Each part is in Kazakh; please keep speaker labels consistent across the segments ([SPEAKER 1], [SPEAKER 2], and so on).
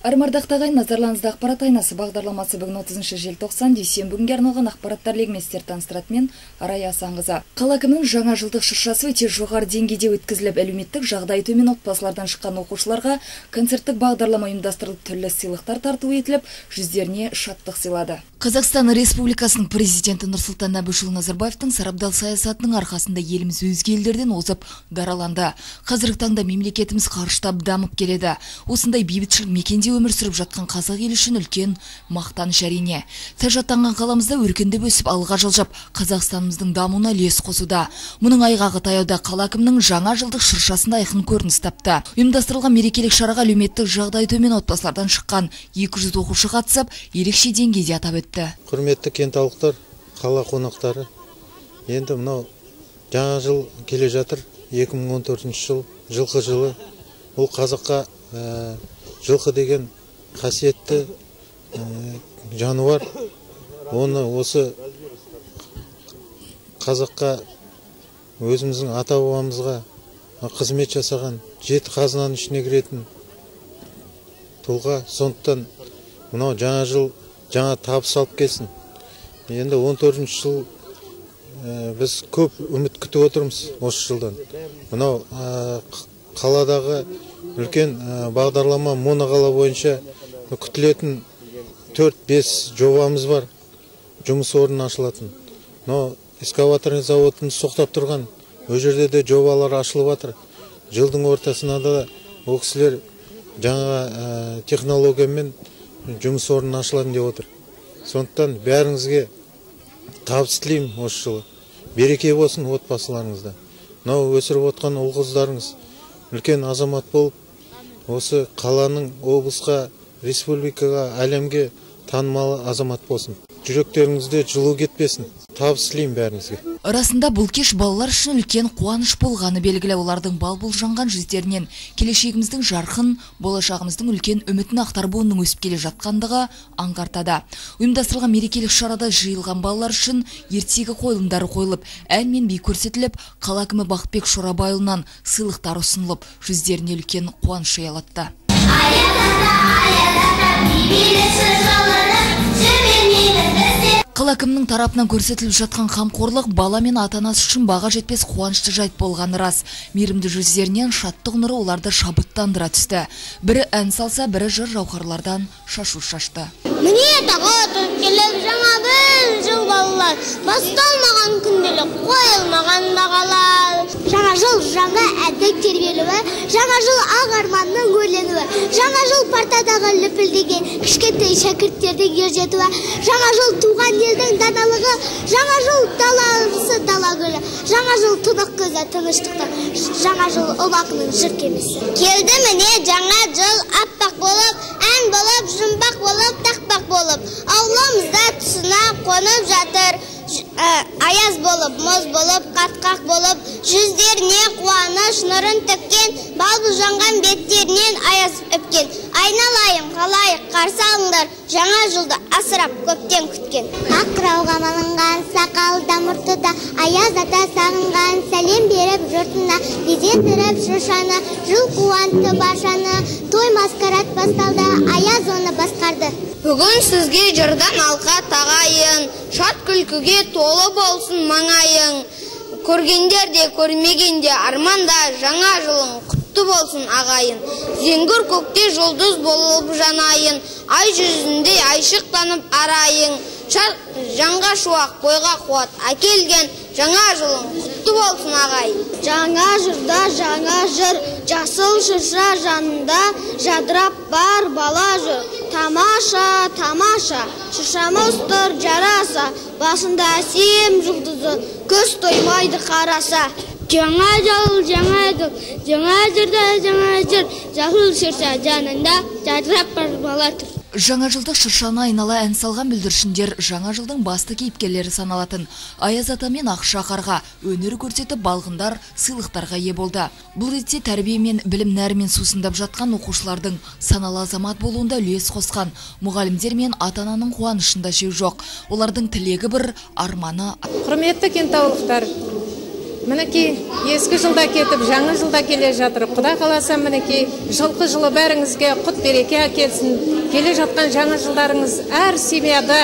[SPEAKER 1] Армардақтағай назарларыңызда ақпарат айнасы бағдарламасы бүгін 30 желтоқсан дүйсенбі күнге арналған ақпараттар легместер таныстыратымен Арай Асаңғыза. Қала әкімінің жаңа жылдық шыршасы өте жоғары деңгейде өткізіліп, әлеуметтік жағдайы төмен отбасылардан шыққан оқушыларға концерттік бағдарлама ұйымдастырылып, түрлі сыйлықтар тарту етіліп, жүздеріне шаттық сыйлады. Қазақстан Республикасының президенті Нұрсұлтан Әбішұлы Назарбаевтың сарабдал саясатының арқасында еліміз өзге елдерден озып дараланды. Қазіргі таңда мемлекетіміз қарыштап дамып келеді. Осындай бейбітшілік мекенде өмір сүріп жатқан қазақ елі үшін үлкен мақтаныш әрине. Тәж атанған қаламызда өркендеп өсіп, алға жылжып, Қазақстанымыздың дамуына үлес қосуда. Мұның айғағы таяуда қала әкімінің жаңа жылдық шыршасында айқын көрініс тапты. Ұйымдастырылған мерекелік шараға әлеуметтік жағдайы төмен отбасылардан шыққан 200 оқушы қатысып, ерекше деңгейде атап өтті.
[SPEAKER 2] Құрметті кентаулықтар, қала қонақтары, енді мынау жаңа жыл келе жатыр. 2014 жыл, жылқы жылы. Бұл қазаққа жылқы деген қасиетті жануар. Оны осы қазаққа, өзіміздің ата-бабамызға қызмет жасаған, 7 қазынаның ішіне кіретін тұлға. Сондықтан мынау жаңа жыл жаңа табыс алып келсін. Енді 14 жыл біз көп үміт күтіп отырмыз осы жылдан. Мынау қаладағы үлкен бағдарлама моноқала бойынша күтілетін 4-5 жобамыз бар. Жұмыс орны ашылатын. Но экскаваторный заводын соқтап тұрған, ол жерде де жобалар ашылып жатыр. Жылдың ортасында да ол кісілер жаңа технологиямен жұмыс орны ашылатын деп отыр. Сондықтан бәріңізге табыс тілеймін осы жылы. Береке болсын отбасыларыңызда. Мынау өсіріп отқан ұл-қыздарыңыз үлкен азамат болып, осы қаланың, облысқа, республикаға, әлемге танымалы азамат болсын. Жүректеріңізде жылу кетпесін. Табыс тілеймін бәріңізге.
[SPEAKER 1] Арасында бұл кеш балалар үшін үлкен қуаныш болғаны белгілі. Олардың бал-бұл жанған жүздерінен келешегіміздің жарқын, болашағымыздың үлкен үмітін ақтар буынның өсіп келе жатқандығы аңғартады. Ұйымдастырылған мерекелік шарада жиылған балалар үшін ертегі қойылымдары қойылып, ән мен би көрсетіліп, қала әкімі Бақытбек Шорабайұлынан сыйлықтар ұсынылып, жүздеріне үлкен қуаныш ұялатты. Қала әкімінің тарапынан көрсетіліп жатқан қамқорлық бала мен ата-анасы үшін баға жетпес қуанышты жайт болғаны рас. Мейірімді жүздерінен шаттық нұры оларды шабыттандыра түсті. Бірі ән салса, бірі жыр жауһарлардан шашу шашты.
[SPEAKER 3] Міне тағатып келіп жаңа бір жыл балалар, басталмаған күнделік қойылмаған бағалар. Жаңа жыл жаңа әдік тербелуі, жаңа жыл ақ арманның өрленуі, жаңа жыл партадағы лүпілдеген кішкентай шәкірттердің ержетуі, жаңа жыл туған елдің даналығы, жаңа жыл даласы дала гүлі, жаңа жыл тұнық көзі тыныштықтың, жаңа жыл ұлы ақынның жыр кемесі. Келді міне жаңа жыл аппақ болып, ән болып, жұмбақ болып, тақпақ болып, ауламызда тұсына қонып жатыр. Аяз болып, мұз болып, қатқақ болып, жүздеріне қуаныш нұрын төккен, бал-бұл жанған беттерінен аяз өпкен. Айналайым, қалайық, қарсы алыңдар, жаңа жылды асырап көптен күткен. Ақырауға малынған сақалда мұртыда, аяз ата сағынған, сәлем беріп жұртына, безендіріп шыршаны, жыл қуанты баршаны, той маскарад басталды, аяз оны басқарды. Бүгін сізге жырдан алқа тағайын, шат күлкіге толы болсын маңайың. Көргендер де көрмегенде арманда, жаңа жылың құтты болсын ағайын. Зеңгір көкте жұлдыз болып жанайын, ай жүзінде айшықтанып арайың. Жаңға шуақ бойға қуат әкелген, жаңа жылың құтты болсын ағайын. Жаңа жырда жаңа жыр, жасыл шырша жанында, жадырап бар бала жыр. Тамаша, тамаша, шыршамыз тұр жараса, басында әсем жұлдызы, көз тоймайды қараса. Жаңа жыл, жаңа жыл, жаңа жырда жаңа жыр, жасыл шырша жанында, жадырап бар бала тұр.
[SPEAKER 1] Жаңа жылдық шыршаны айнала ән салған бүлдіршіндер жаңа жылдың басты кейіпкерлері саналатын. Аяз ата мен Ақшақарға өнер көрсетіп, балғындар сыйлықтарға ие болды. Бұл ретте тәрбие мен білім нәрімен сусындап жатқан оқушылардың саналы азамат болуында үлес қосқан. Мұғалімдер мен ата-ананың қуанышында шек жоқ. Олардың тілегі бір, арманы.
[SPEAKER 4] Құрметті кентаулықтар, Мінекей, ескі жылда кетіп, жаңа жылда келе жатыр. Құда қаласа мінекей, жылқы жылы бәріңізге құт береке әкелсін. Келе жатқан жаңа жылдарыңыз әр семьяда,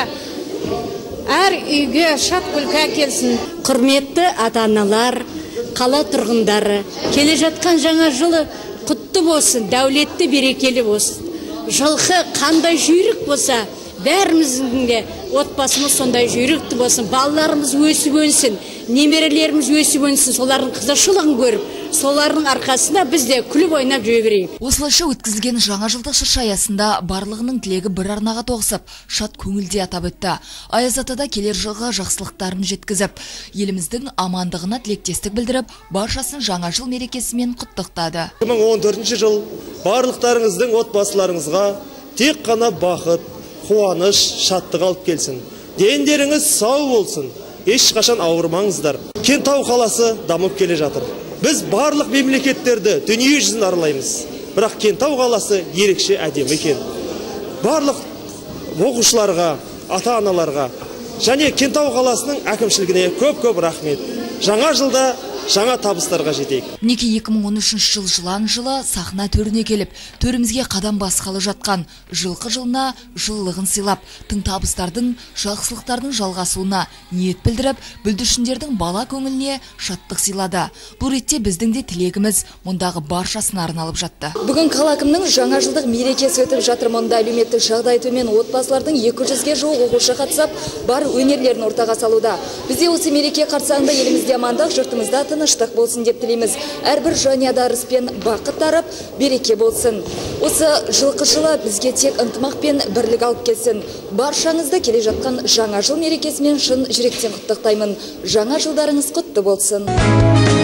[SPEAKER 4] әр үйге шат күлкі әкелсін.
[SPEAKER 5] Құрметті ата-аналар, қала тұрғындары, келе жатқан жаңа жылы құтты болсын, дәулетті берекелі болсын. Жылқы қандай жүйрік болса, бәріміздің де отбасымыз сондай жүйрікті болсын, балаларымыз өсіп өнсін, немерелеріміз өсіп өнсін, солардың қызығушылығын көріп, солардың арқасында біз де күліп ойнап жүре берейік.
[SPEAKER 1] Осылайша өткізілген жаңа жылдық шырша аясында барлығының тілегі бір арнаға тоғысып, шат көңілде атап өтті. Аяз атада келер жылға жақсылықтарын жеткізіп, еліміздің амандығына тілектестік білдіріп, баршасын жаңа жыл мерекесімен құттықтады.
[SPEAKER 6] 2014 жыл барлықтарыңыздың отбасыларыңызға тек қана бақыт, қуаныш, шаттық алып келсін. Дендеріңіз сау болсын, ешқашан ауырмаңыздар. Кентау қаласы дамып келе жатыр. Біз барлық мемлекеттерді, дүние жүзін аралаймыз. Бірақ Кентау қаласы ерекше әдемі екен. Барлық оқушыларға, ата-аналарға және Кентау қаласының әкімшілігіне көп-көп рахмет. Жаңа жылда жаңа табыстарға жетейік.
[SPEAKER 1] Неке 2013 жыл жылан жылы сахна төріне келіп, төрімізге қадам басқалы жатқан жылқы жылына жыллығын сыйлап, тың табыстардың, жақсылықтардың жалғасуына ниет білдіріп, бүлдіршіндердің бала көңіліне шаттық сыйлады. Бұл ретте біздің де тілегіміз мұндағы баршасына арналып жатты.
[SPEAKER 7] Бүгін қала әкімінің жаңа жылдық мерекесі өтіп жатыр. Мұнда әлеуметтік жағдайы төмен отбасылардың 200-ге жуық оқушы қатысып, бар өнерлерін ортаға салуда. Бізде осы мереке қарсаңында елімізде амандық, жұртымызда тыныштық болсын деп тілейміз. Әрбір жанұяда ырыспен бақыт тарап, береке болсын. Осы жылқы жылы бізге тек ынтымақ пен бірлік алып келсін. Баршаңызды келе жатқан жаңа жыл мерекесімен шын жүректен құттықтаймын. Жаңа жылдарыңыз құтты болсын.